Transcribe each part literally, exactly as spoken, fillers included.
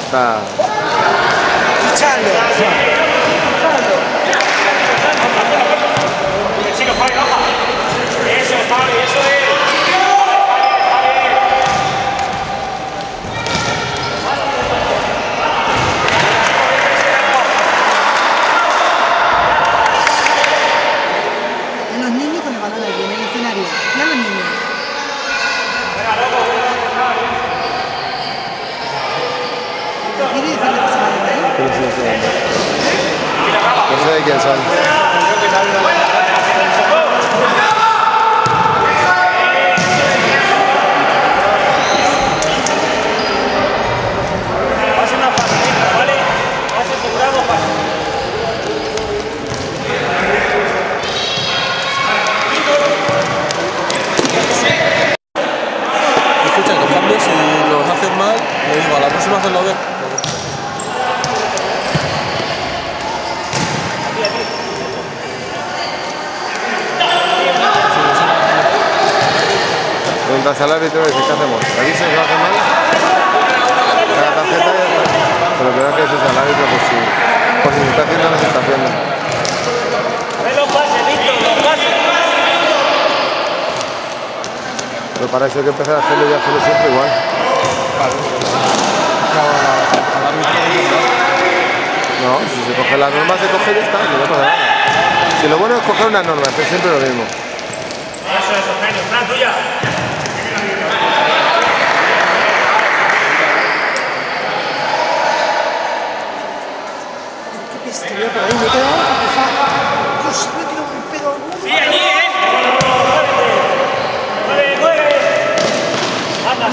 Está... Fichando. Chico, Javi, baja. Eso es, Javi, eso es. A los niños con el balón allí en el escenario. Y a los niños. ¿Quiere decirle que se vaya de ahí? Sí, sí, sí. No sé de quién son. Escucha, los cambios, si los hacen mal, le digo, a la próxima hacerlo bien. Preguntas al árbitro y dices, ¿qué hacemos? ¿Aquí se lo hace mal? La tarjeta y... Pero creo que eso es al árbitro, pues si, por si se está haciendo, no se está haciendo. A ver los pases, Víctor, los pases. Pero para eso hay que empezar a hacerlo y hacerlo siempre igual. No, si se coge la norma, se coge y ya está, y no pasa nada. Si lo bueno es coger una norma, hacer siempre lo mismo. Eso, eso, genio, una tuya. Qué pestería por ahí. Me he quedado empujado. Dios, me he tirado un pedo al mundo. Sí, allí, ¿eh? ¡Mueve, mueve! ¡Anda!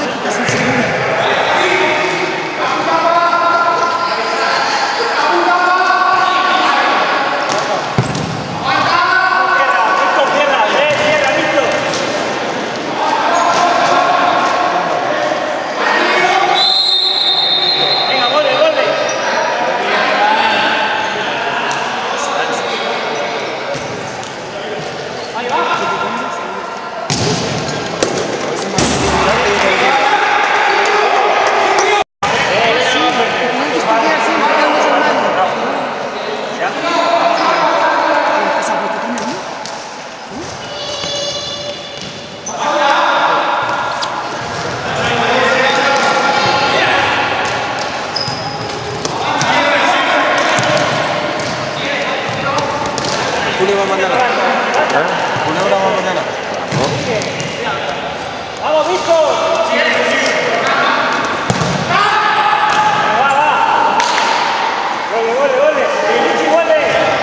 ¿Julio va mañana? ¿Eh? ¿Una hora va mañana? ¡Vamos, Víctor! ¡Va, va! ¡Gole, gole, gole! ¡Luchi, gole!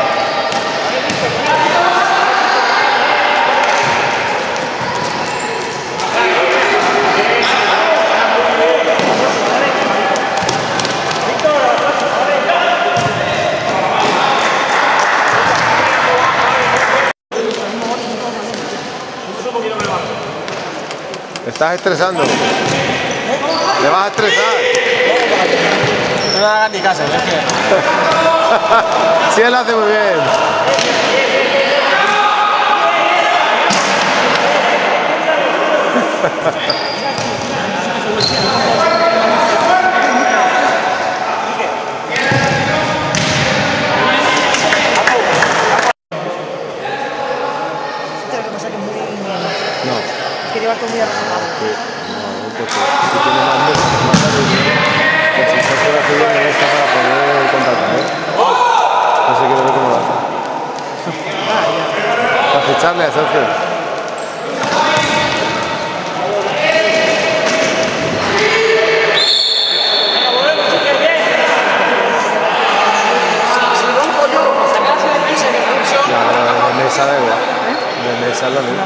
Te estás estresando. Le vas a estresar. No me hagas ni caso, es que... Sí, él lo hace muy bien. Lo que pasa es que es muy... No. que llevar todo muy arrastrado. Sí. No, porque si tiene más luz, más salud, pues si se hace la fila no está para poder contratar, ¿eh? No sé qué es lo que me va a hacer. Para ficharle a Sergio. De mesa da igual. De mesa es lo mismo.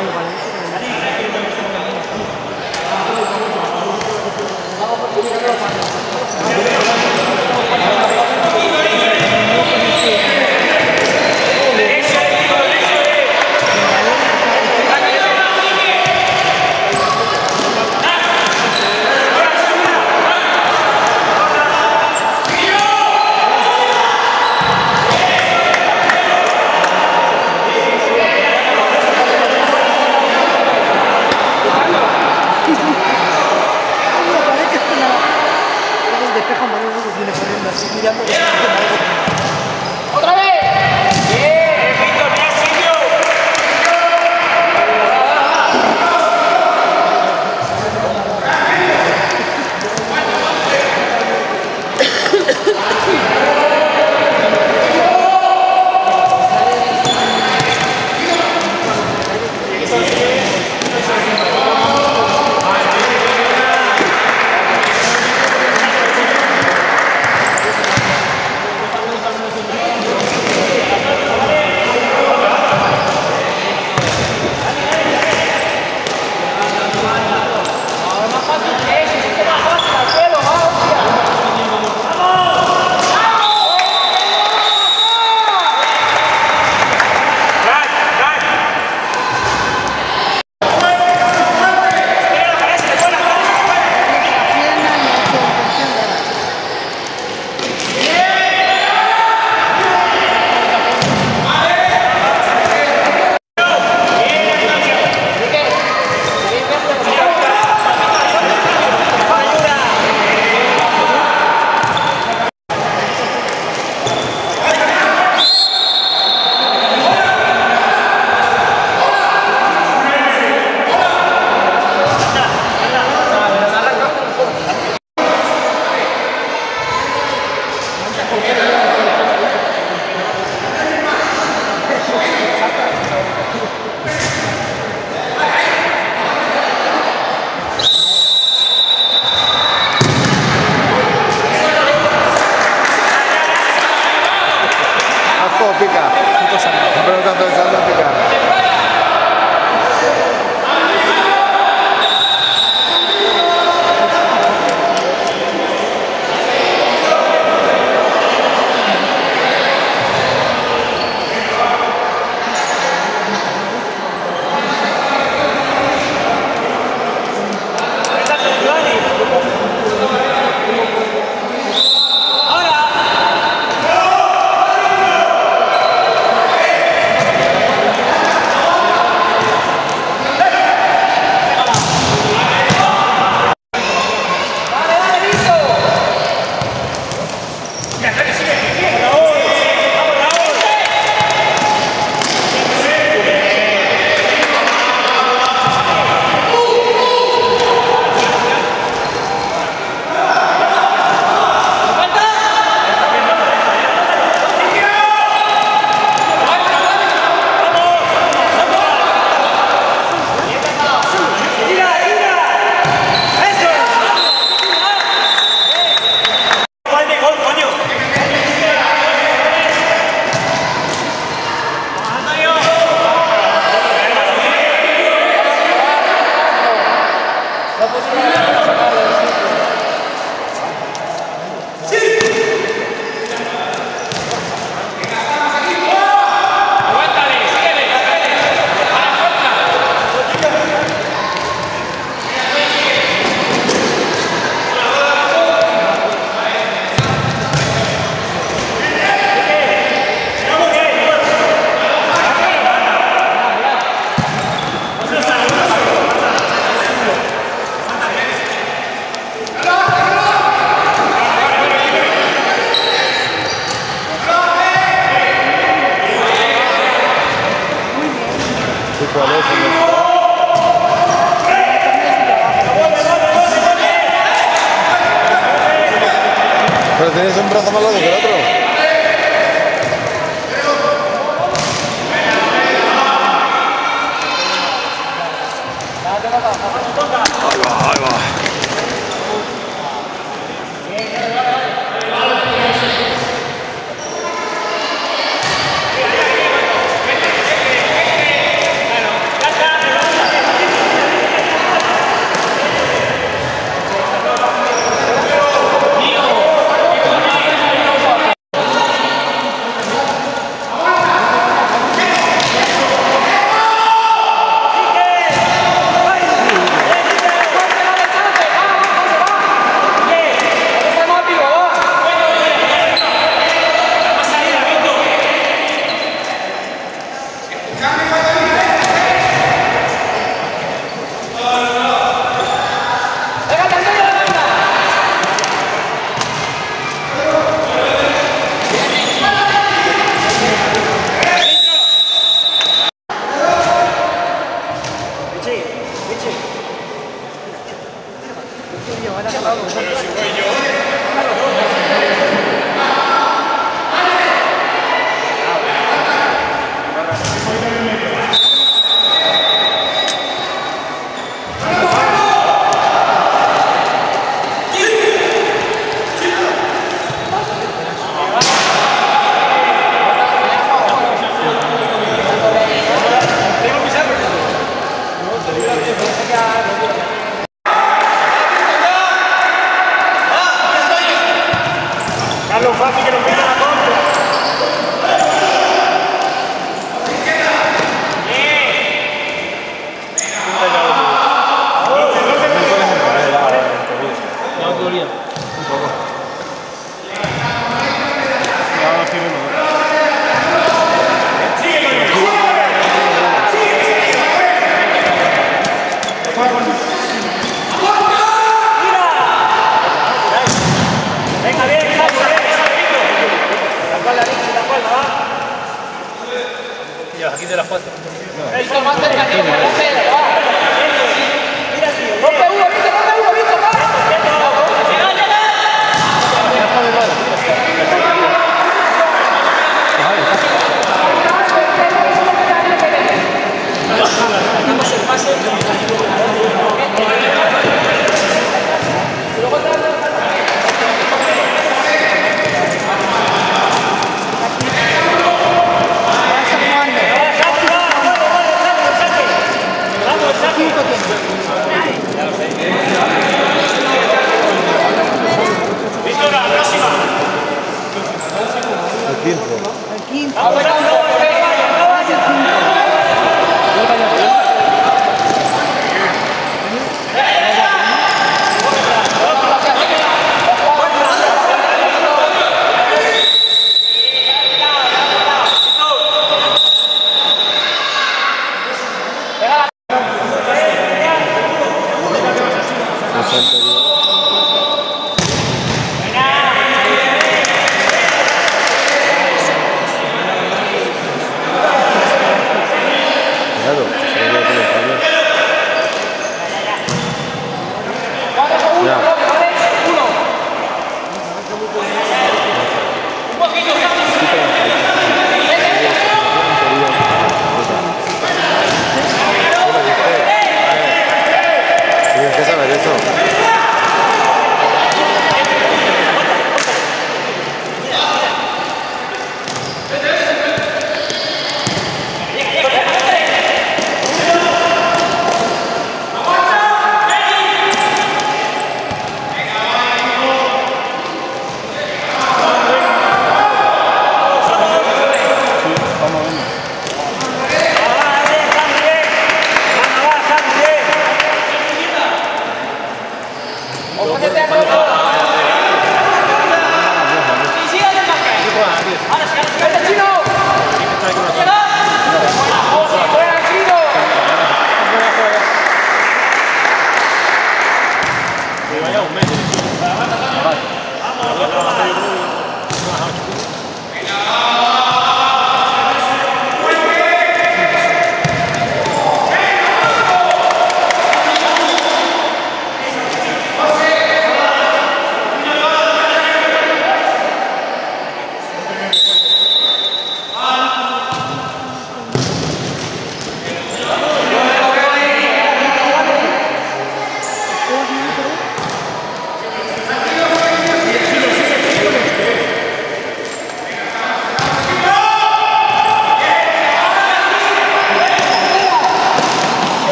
Despejan varios así mirando que está haciendo algo. ¡Otra vez! ¡Bien! ¡Víctor, bien, Silvio! Pica. Un pelotazo de salto pica. Pero tienes un brazo más largo que el otro. Ahí va, ahí va. Carlos, fácil que nos pidan la contra. No, teoría. Un poco. No, no tiene nada. Venga, bien, bien, la cual, la cual, va. Ya, aquí te las cuatro. Víctor, más cerca, tío, por la tele, va. Mira, tío. Rompe uno, Víctor, rompe uno, Víctor, va. Damos el pase. Víctor, la próxima. El quince. El quince. Vamos, vamos, vamos,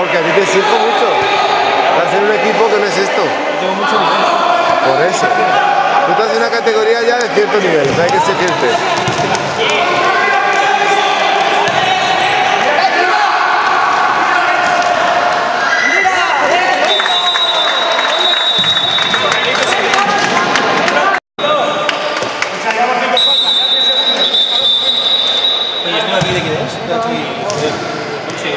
porque a ti te exijo mucho. Va a ser un equipo que no es esto. Tengo mucho nivel. Por eso. Tú estás en una categoría ya de cierto nivel, o sea, hay que exigirte. Oye, ¿esto de aquí de quién es? De aquí. Sí,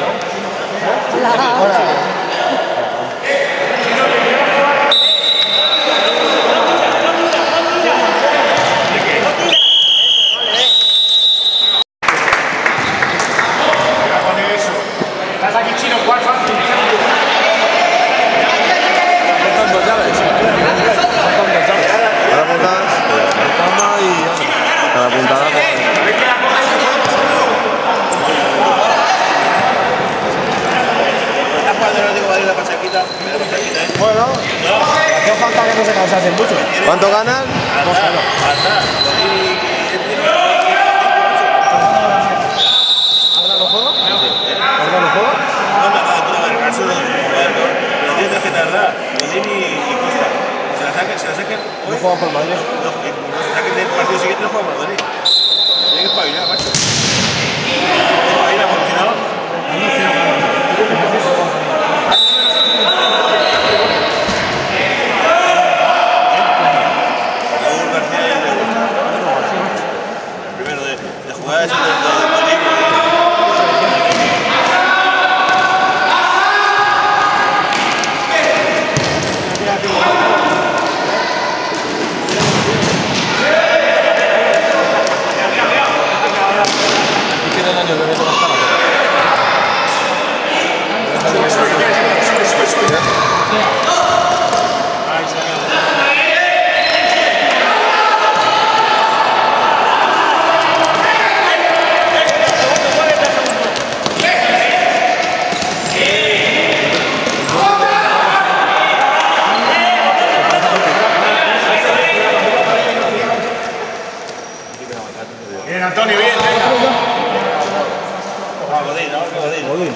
Estás aquí chino, ¿cuál fácil? faltan dos llaves. Faltan dos llaves. Ahora apuntas. Cama y... A la puntada. Bueno, hacía falta que no se cansasen mucho. ¿Cuánto ganan? ¿Ahora lo juego? ¿Ahora lo juego? No juegan por Madrid. Primero de, de jugadas de, de, de libro. Aquí tiene el año de ver las caras. Bien, Antonio, bien, venga. Godín, ¿no? Godín.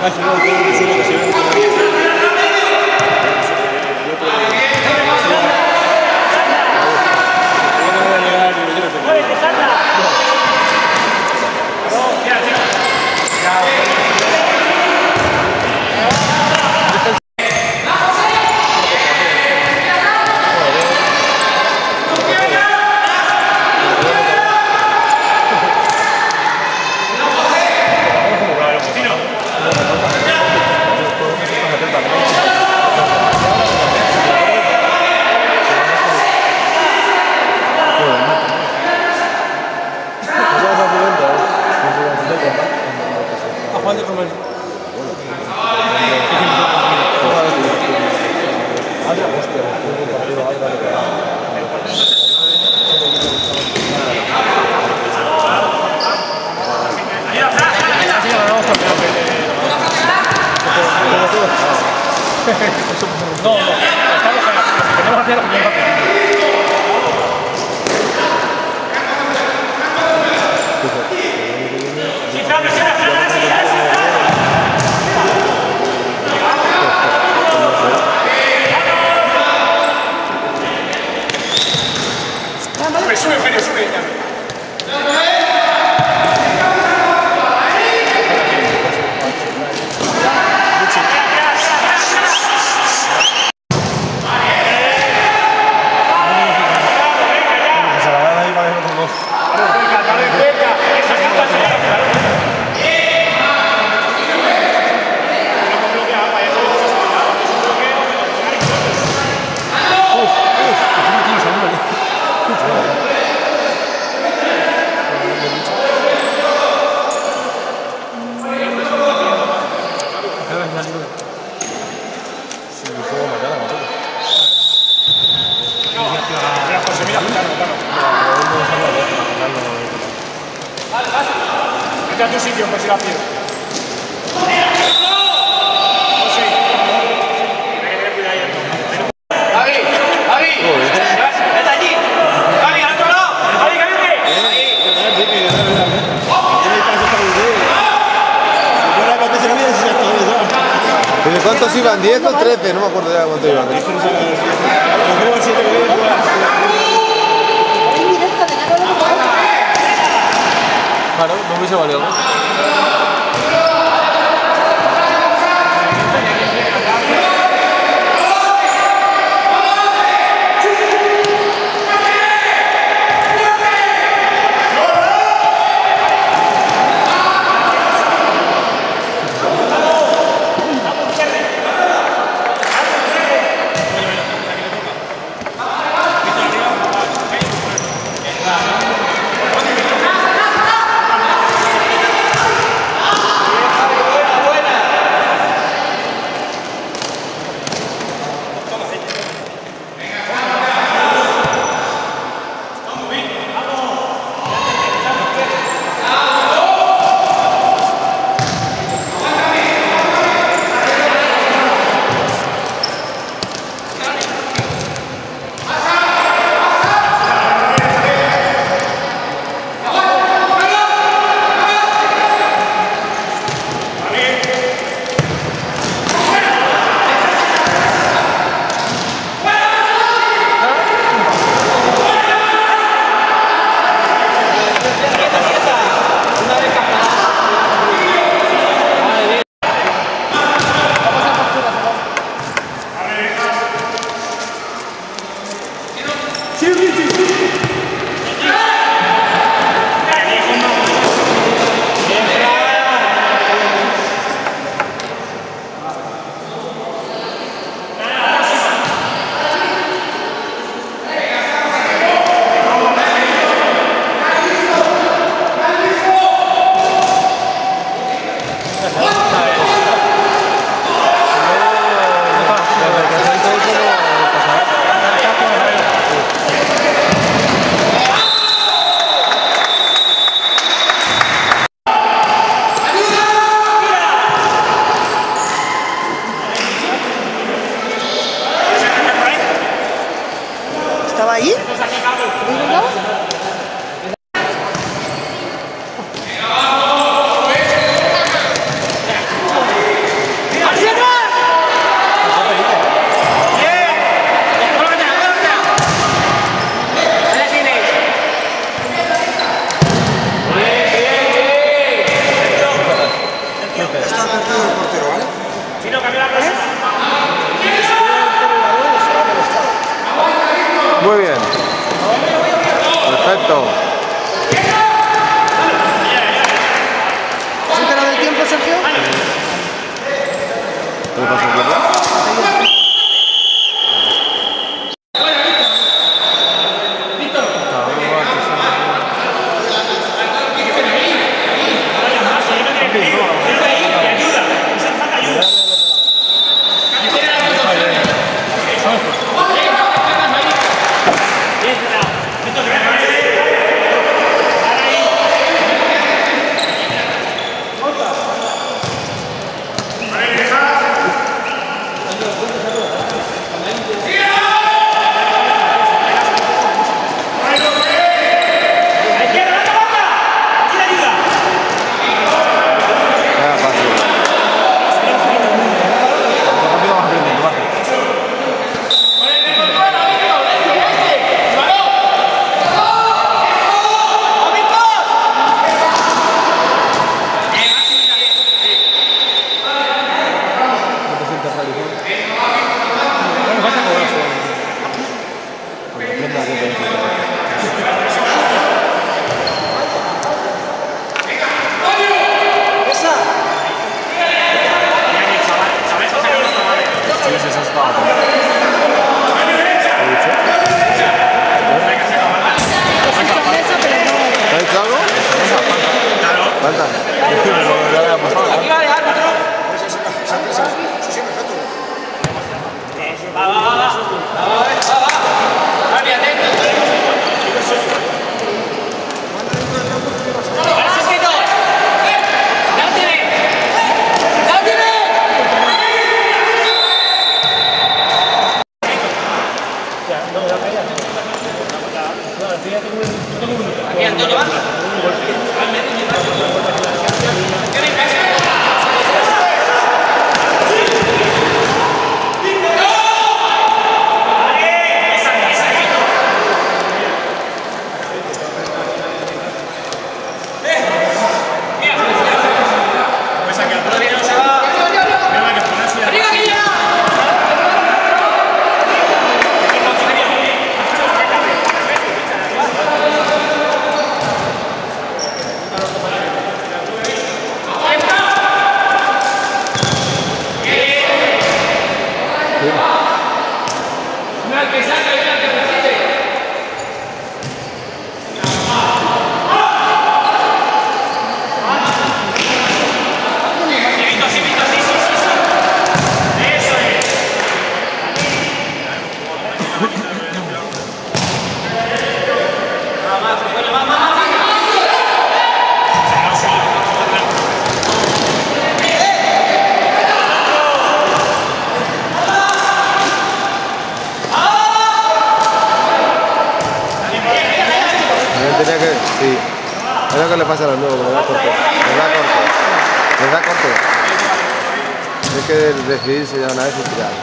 No, no, estamos tenemos que hacer lo que tiene que hacer. Sube, Ferio, sube. Vete a tu sitio, pues si la pierdo. Javi, Javi, vete allí. Javi, al otro lado. Javi, Javi. ¿Desde cuántos iban? ¿diez o trece? No me acuerdo ya cuánto iban. Claro, no hubiese valido, ¿no? ¿Estaba ahí? Bueno, falta cobrar su. Bueno, prenda que te ¡esa! Sí, sí, eso es para. ¿Te ha dicho algo? Falta. Aquí va a dejar otro. Va, va, va, va. Va, va. Javi, atento. Parece que no. ¡La tiene! ¡La tiene! Aquí, Antonio, va. Tenía que, sí, es lo que le pasa a los nuevos, que le da corte, le da corte, le da corte. Hay que decidirse ya una vez y tirar.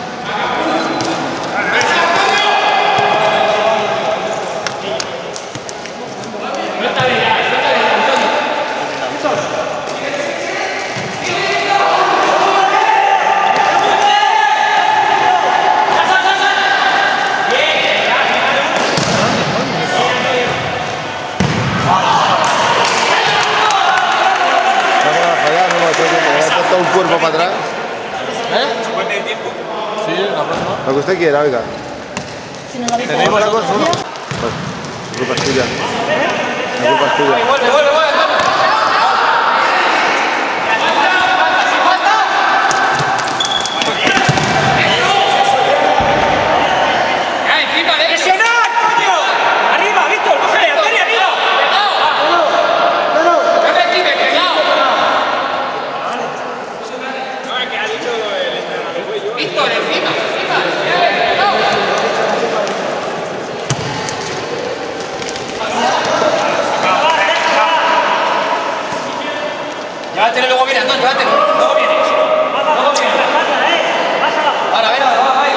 Un cuerpo para atrás. ¿Eh? Sí, la próxima. Lo que usted quiera, oiga. Si no lo habéis ¿Tenemos la hecho, cosa? ¿ya? Pues, la culpa es tuya. La culpa es tuya. Vuelve, vuelve, vuelve. Llévatelo, luego viene, Antonio, llévatelo. Luego viene. Luego viene. Ahora, ven, ahora, va, ahí.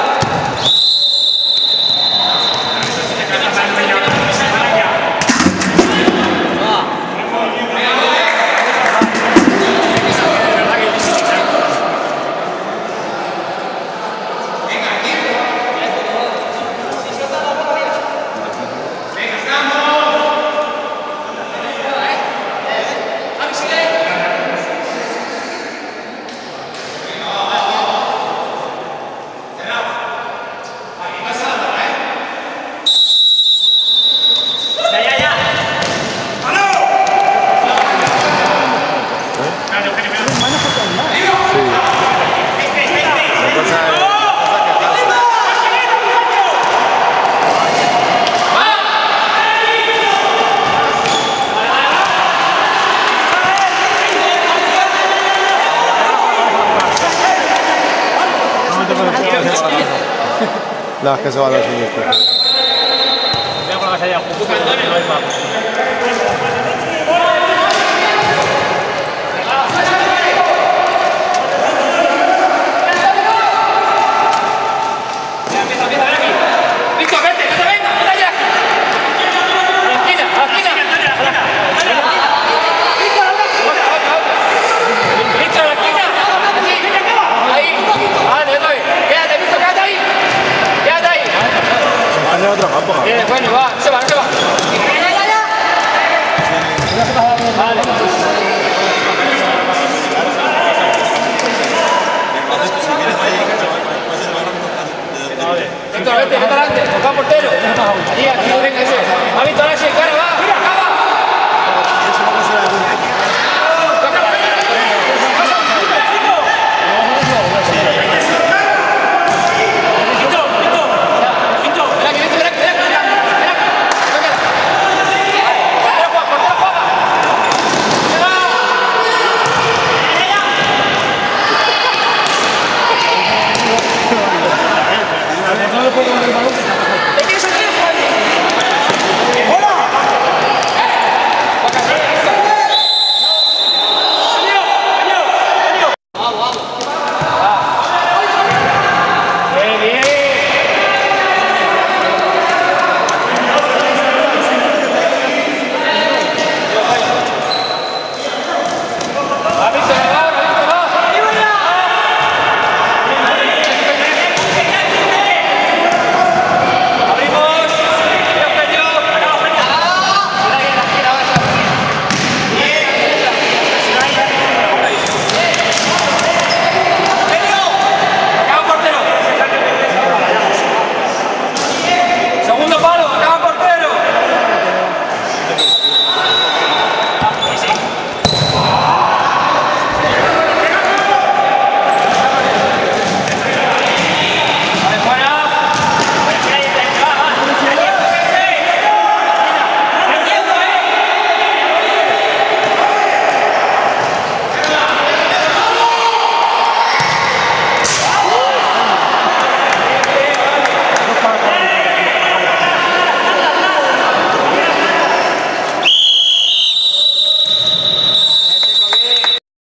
No, es que se va a dar siniestro. Voy a por la calle a justo, no hay más. Ahí, vale, vale. Vete, vete, vete adelante, toca portero. Allí, aquí, venga, ese. Ha visto ahora sí, cara, va, acaba. No le puedo comer el balón.